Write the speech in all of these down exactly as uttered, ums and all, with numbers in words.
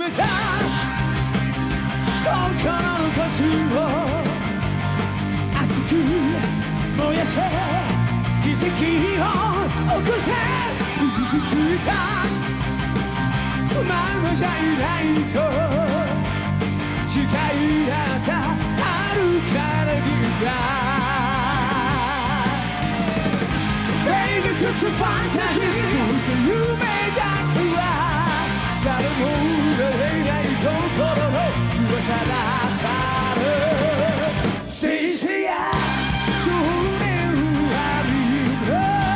た心の星を熱く燃やせ奇跡を起こせ傷ついたままじゃいないと誓い合った遥かな日がベイガスファンタジーどうせ夢だけは誰も奪えない心の翼だからせいせいや情念あるの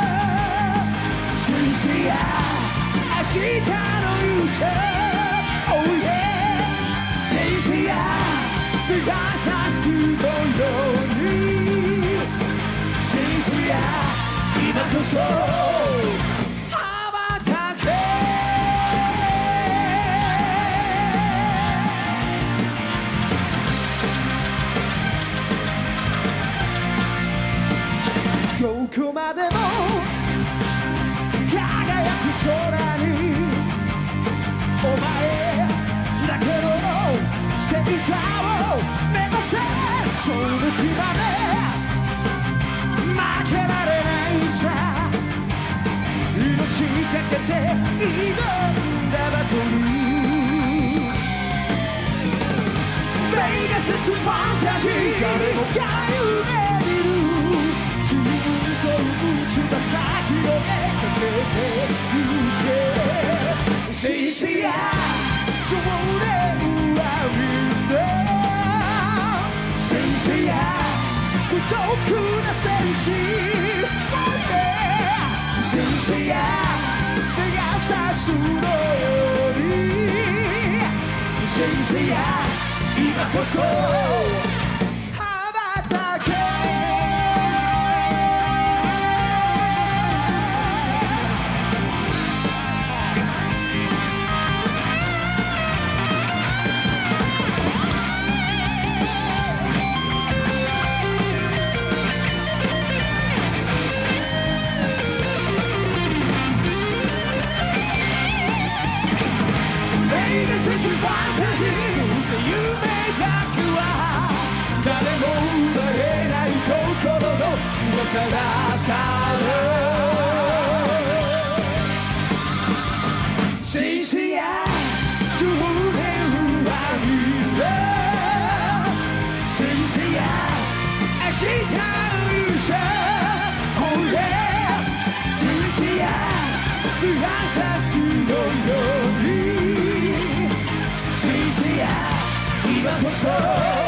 せいせいや明日の勇者 Oh yeah せいせいや目がさすのようにせいせいや今こそ羽ばたけどこまでも輝く空にお前だけの星座を目指せその時まで負けられないさ命かけて挑んだバトルベガスファンタジー誰もが夢見る自分と打つば先をかけてゆけせいせいや情念はみんなせいせいや孤独な戦士せいせいや目がさすのようにせいせいや今こそ羽ばたけファンタジーどうせ夢だけは誰も奪えない心の翼だからせいせいや情念はみんなせいせいや明日の勇者 Oh yeah せいせいや目がさすのように今こそ